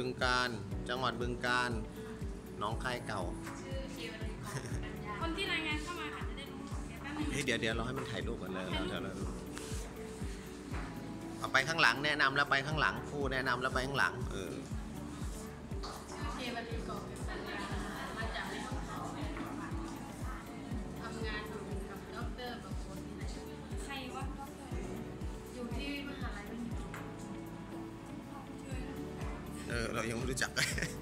บึงกาฬจังหวัดบึงกาฬหนองคายเก่าคนที่รายงานเข้ามาอาจจะได้รู้เดี๋ยวเราให้มันถ่ายรูปกันเลยแล้วเอาไปข้างหลังแนะนำแล้วไปข้างหลังครูแนะนำแล้วไปข้างหลังเทวดีก่อเป็นสัญญามาจากแม่ของเขาทำงานอยู่กับดร.บางคนใครวะดร.อยู่ที่มหาลัยเรายังไม่รู้จัก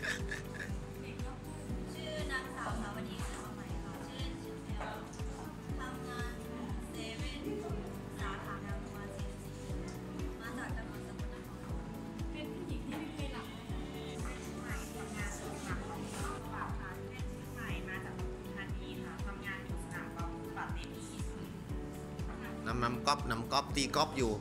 ชื่อนางสาวสาวดีสาวใหม่ค่ะชื่อเล่นชื่อแพลทำงานเซเว่นสาขางานประมาณ40มาจากจังหวัดสกลนครเป็นผู้หญิงที่ไม่เคยหลับใหม่ทำงานสนามกอล์ฟเปล่าค่ะเล่นชื่อใหม่มาจากปทุมธานีค่ะทำงานอยู่สนามกอล์ฟปาเต้มีน้ำก๊อฟตีก๊อฟอยู่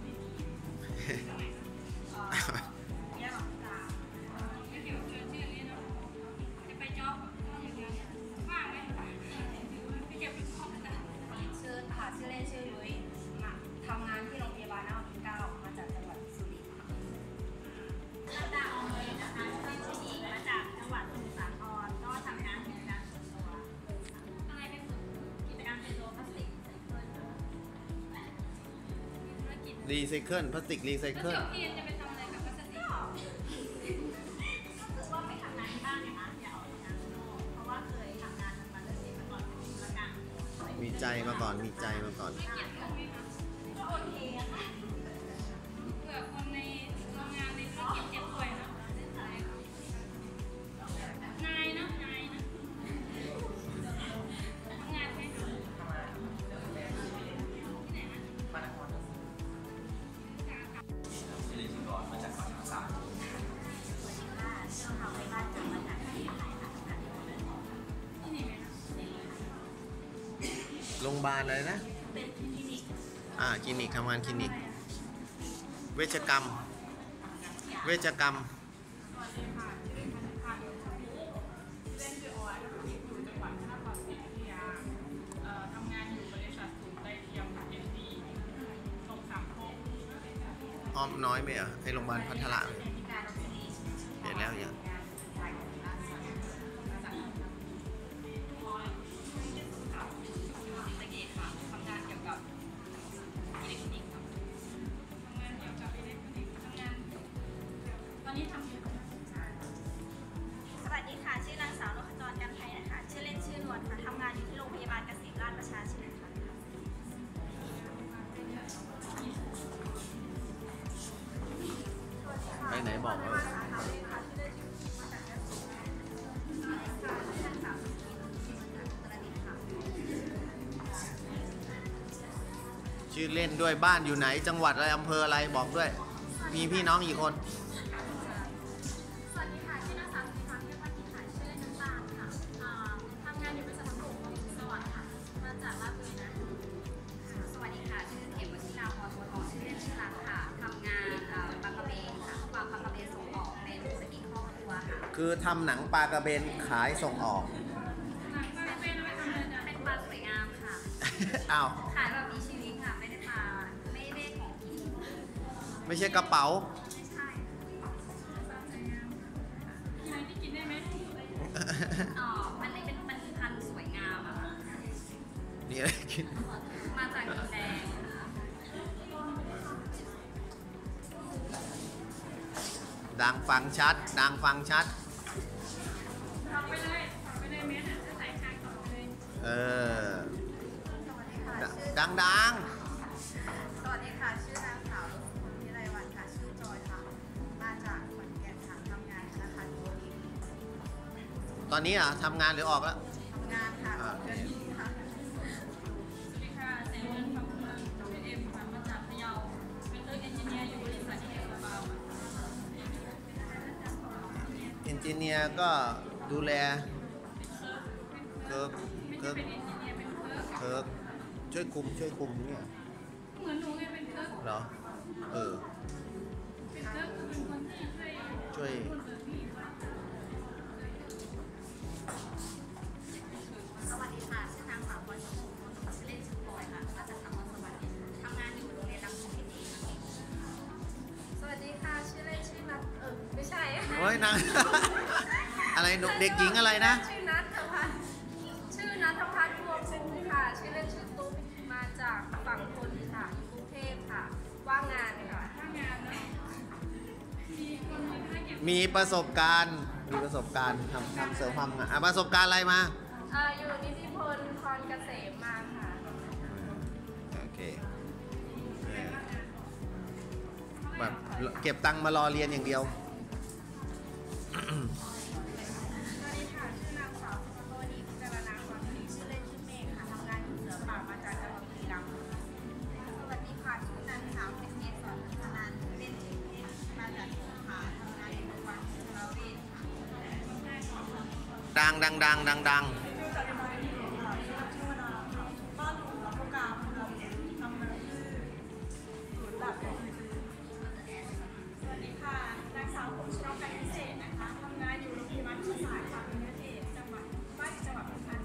ชื่อเล่นชื่อลุยมาทำงานที่โรงพยาบาลนครพิงค์9มาจากจังหวัดสุรินทร์ค่ะดาวเลยนะคะชื่อหญิงมาจากจังหวัดสมุทรสาครก็ทำงานกิจการส่วนตัวอะไรเป็นกิจการเป็นโลพลาสติกรีไซเคิลพลาสติกรีไซเคิลเรียนจะไปทำอะไรกับพลาสติกก็คือว่าไปทำงานที่บ้านเนี่ยนะอย่าออกจากงานข้างนอกเพราะว่าเคยทำงานทางการเกษตรมาก่อนเป็นธุรการมีใจมาก่อนไม่เกลียดคนไหมคะก็โอเคค่ะเผื่อคนในโรงงานในธุรกิจเจ็บป่วยเนาะนายนะทำงานไหมที่ไหนนะมานครที่เรียนที่ก่อนมาจากฝั่งภาษาสวัสดีค่ะชื่อเขาไปบ้านจากมาจากที่ไหนค่ะทำงานที่โรงพยาบาลที่ไหนนะโรงพยาบาลอะไรนะเป็นคลินิกคลินิกทำงานคลินิกเวชกรรมสวัสดีค่ะชื่อพันธุ์เล่นชื่อออยอยู่จังหวัดพระนครศรีอยุธยาทำงานอยู่บริษัทศูนย์ไตเทียมเอ็นดีตรงสามโคกอ้อมน้อยไหมอ่ะไอโรงพยาบาลพัทละเปลี่ยนแล้วอย่างทำงานเกี่ยวกับอิเล็กทรอนิกส์ครับทำงานเกี่ยวกับอิเล็กทรอนิกส์ทำงานตอนนี้ทำอยู่สวัสดีค่ะชื่อนางสาวนพจรกันไทยนะคะชื่อเล่นชื่อนวลค่ะทำงานอยู่ที่โรงพยาบาลเกษมราชประชาชื่นค่ะไปไหนบอกเลยชื่อเล่นด้วยบ้านอยู่ไหนจังหวัดอะไรอำเภออะไรบอกด้วยมีพี่น้องกี่คนสวัสดีค่ะชื่อนางสาวสุภาพเทพวัฒน์ค่ะชื่อเล่นน้ำตาลค่ะทำงานอยู่บริษัททำผมสวัสดิ์ค่ะมาจากราชบุรีนะสวัสดีค่ะชื่อเขมวชิราพรบัวทองชื่อเล่นชื่อรักค่ะทำงานปลากระเบนค่ะปลากระเบนส่งออกเป็นสกินครอบครัวค่ะคือทำหนังปลากระเบนขายส่งออกเป็นปลาสวยงามค่ะอ้าวขายแบบมีชีวิตค่ะไม่ได้ปลาไม่ได้ของกินไม่ใช่กระเป๋าไม่ใช่อะไรที่กินได้ไหมมันเป็นพันธุ์สวยงามอะค่ะนี่อะไรกินมาจากดินแดงดังฟังชัดฟังไปเลยเมสจะใส่คางต่อไปเลยดังสวัสดีค่ะชื่อนางสาววิไลวรรณค่ะชื่อจอยค่ะมาจากขอนแก่นค่ะทำงานธนาคารโอทีตอนนี้ทำงานหรือออกแล้วทำงานค่ะเดือนนี้ค่ะสวัสดีค่ะเซนต์ฟังเมืองเอ็มค่ะมาจากพะเยาเป็นเอนจิเนียร์อยู่บริษัทเอสบาวเอนจิเนียร์ก็ดูแลเคิร์กช่วยคุมเนี่ยเหมือนหนูไงเป็นเคิร์กเหรอเป็นเคิร์กคือเป็นคนที่ช่วยสวัสดีค่ะชื่อนางสาวพรชมพูชื่อเล่นชื่อพลอยค่ะมาจากนครสวรรค์ทำงานอยู่โรงเรียนรำคงพิธีสวัสดีค่ะชื่อเล่นชื่อนัทไม่ใช่โอ้ยนาง อะไรเด็กหญิงอะไรนะชื่อนัทพัฒน์ชื่อนัทพัฒน์พวงสุขค่ะ ชื่อเล่นชื่อตุ๊กมาจากฝั่งทนค่ะกรุงเทพค่ะว่างงานค่ะถ้างานนะมีคนมีธุรกิจมีประสบการณ์ทำเสริมความงานประสบการณ์อะไรมาอยู่นิติพลคอนเกษมมาค่ะโอเคแบบเก็บตังค์มารอเรียนอย่างเดียวสวัสดีค่ะ ชื่อนางสาวสุภโรดีพิจารณาความดีชื่อเล่นชื่อเมฆค่ะ ทำงานอยู่เสือป่ามาจากจังหวัดบุรีรัมย์สวัสดีค่ะ ชื่อนางสาวเป็นเอกสอนพัฒนาเล่นชื่อเล่นมาจากสงขลาทำงานอยู่โรงพยาบาลจุฬาเวชค่ะดังสวัสดีค่ะ นางสาวผมชนกการพิเศษนะคะ ทำงานอยู่โรงพยาบาลธรรมศาสตร์ค่ะเป็นแพทย์เอกจังหวัดบ้านอยู่จังหวัดปทุมธานี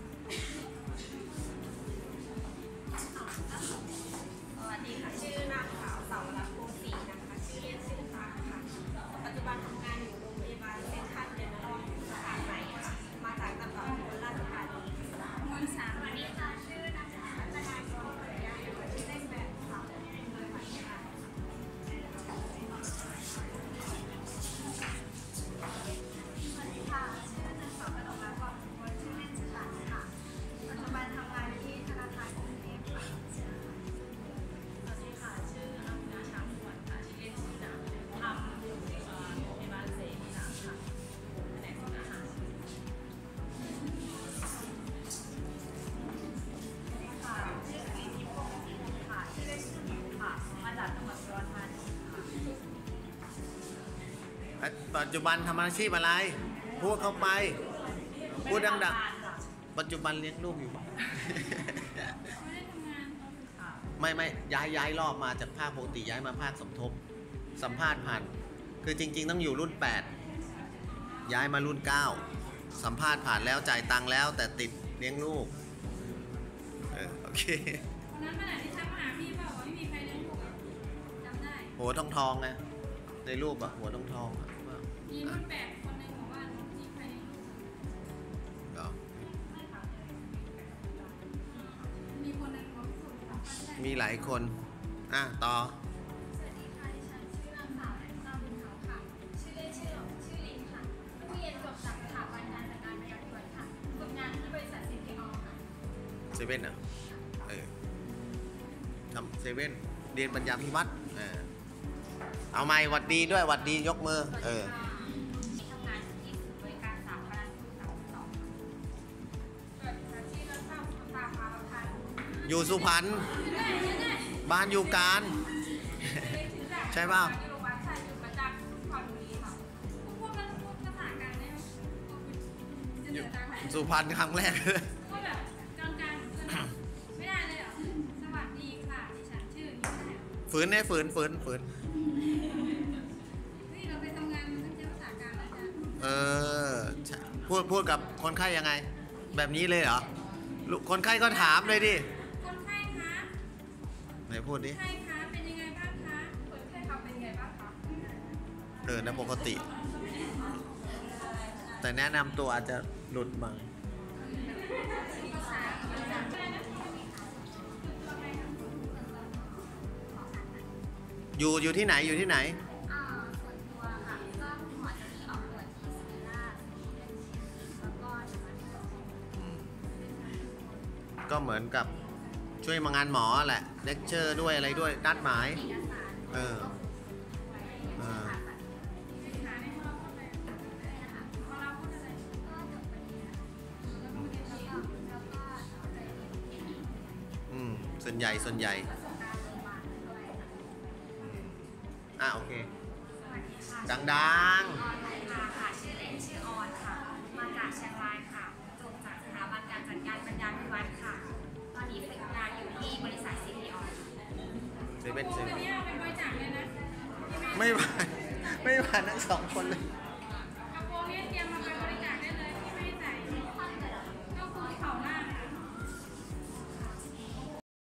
สวัสดีค่ะ ชื่อนางสาวเสาวรัตน์วงศรีนะคะ ชื่อเล่นชื่อฟ้าค่ะ ปัจจุบันทำงานอยู่โรงพยาบาลเซ็นทรัลเดนทอนสาขาไหนค่ะ มาจากจังหวัดอุบลราชธานีค่ะมนสาสวัสดีค่ะ ชื่อนางสาวรัตนากรปริยาชื่อเล่นแบบค่ะสวัสดีค่ะ ชื่อนางสาวกนกรัตน์วังสุวรรณชื่อเล่นชื่อหลานค่ะ ปัจจุบันทำงานที่ธนาคารกรุงเทพค่ะสวัสดีค่ะ ชื่ออภินาช้างสวนค่ะ ชื่อเล่นชื่อน้ำทำอยู่ในโรงพยาบาลเสรีน้ำค่ะแผนกของอาหารค่ะ ชื่อสีทิพย์วงศ์ศรีค่ะ ชื่อเล่นชื่อหมิวค่ะ มาจากจังหวัดอุดรธานีค่ะปัจจุบันทำอาชีพอะไร พูดเข้าไป พูดดังๆ ปัจจุบันเลี้ยงลูกอยู่บ้านไม่ได้ทำงานไม่ย้ายรอบมาจากภาคปกติย้ายมาภาคสมทบ สัมภาษณ์ผ่าน คือจริง ๆ ต้องอยู่รุ่น 8 ย้ายมารุ่น 9 สัมภาษณ์ผ่านแล้วจ่ายตังค์แล้วแต่ติดเลี้ยงลูกโอเควันนั้นมาไหนที่ชักมาหาพี่เปล่าว่าไม่มีใครเลี้ยงลูกอะจำได้หัวทองไงในรูปอะหัวทองอะมีรุ่นแปดคนหนึ่งบอกว่ามีใครเลี้ยงลูกอะเหรอมีคนหนึ่งบอกสุดค่ะใช่มีหลายคนต่อสวัสดีค่ะ ดิฉันชื่อนางสาวแอนนาบุญเฮาค่ะ ชื่อเล่นชื่อหลงชื่อลินค่ะเพิ่งเรียนจบจากสถาบันการจัดการประหยัดด่วนค่ะฝึกงานที่บริษัท CPO ค่ะเซเว่นอ่ะทำเซเว่นเรียนปัญญาพิวัตรเอาไม้หวัดดีด้วยหวัดดียกมือสวัสดีค่ะทำงานอยู่ที่ศูนย์บริการสาธารณสุข32ค่ะเกิดอาชีพรับทราบตาพาประธานอยู่สุพรรณ บ้านอยู่การ ใช่เปล่าอยู่โรงพยาบาลใช่อยู่ประจำสุพรรณบุรีค่ะพวกนั้นพวกภาษาการได้ไหมจะเหนือตาไหนสุพรรณครั้งแรกก็แบบกลางๆเพื่อนไม่ได้เลยเหรอสวัสดีค่ะดิฉันชื่อนี้แหละฝืนเนี่ยฝืนนี่เราไปทำงานมันต้องใช้ภาษากลางแล้วจ้ะใช่พูดกับคนไข้ยังไง แบบนี้เลยเหรอคนไข้ก็ถามเลยดิคนไข้คะไหนพูดดิคนไข้คะเป็นยังไงบ้างคะคนไข้คะเป็นยังไงบ้างคะนะปกติ แต่แนะนำตัวอาจจะหลุดบ้างภาษาอะไรนะอยู่ที่ไหนอยู่ที่ไหนส่วนตัวค่ะ ก็คุณหมอจะมีออกตรวจที่ศิริราชที่เล่นชื่อแล้วก็จะมาที่โรงพยาบาลก็เหมือนกับช่วยมางานหมอแหละเลคเชอร์ด้วยอะไรด้วยนัดหมายเอกสารเออก็คือผ่าตัดภาษาในของเราพูดอะไรด้วยนะคะของเราพูดอะไรก็จบปริญญาแล้วก็ส่วนใหญ่ประสบการณ์โรงพยาบาลด้วยค่ะโอเคสวัสดีค่ะดังออนไลน์ค่ะ ชื่อเล่นชื่อออนค่ะ มาจากเชียงรายค่ะ จบจากสถาบันการจัดการปัญญาพิวัตรค่ะ ตอนนี้ฝึกงานอยู่ที่บริษัท CPO เซเว่นวันนี้เอาไปบริจาคเลยนะไม่ผ่านทั้งสองคนเลย